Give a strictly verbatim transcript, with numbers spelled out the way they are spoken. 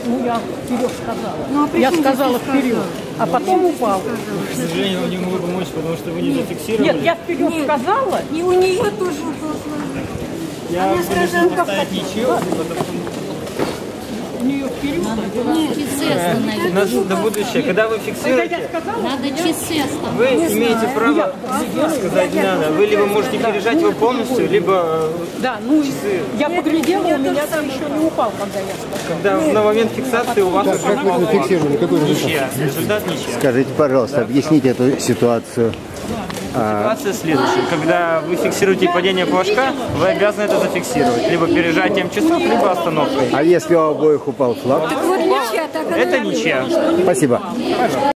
Ну, я вперед сказала. Ну, а я почему сказала ты вперед, а потом упал. К сожалению, вам не могу помочь, потому что вы не зафиксировали. Нет, я вперед Нет. сказала. И у нее тоже упал. Я Она вынужден сказала, поставить ничью, потому что У нее вперед. Часы остановить. на, на будущее, когда вы Когда я фиксируете, сказала, Надо часы остановить. вы имеете право сказать не надо. Вы либо можете пережать его полностью, либо да, ну я поглядела, у меня там еще не упал, когда я сказала. когда на момент фиксации у вас уже Как вы зафиксировали? Какой результат? ничья. Результат ничья. Скажите, пожалуйста, объясните эту ситуацию. Ситуация следующая. Когда вы фиксируете падение флажка, вы обязаны это зафиксировать. Либо пережатием часов, либо остановкой. А если у обоих упал флаг? Вот ничья, так она Это ничья. Спасибо.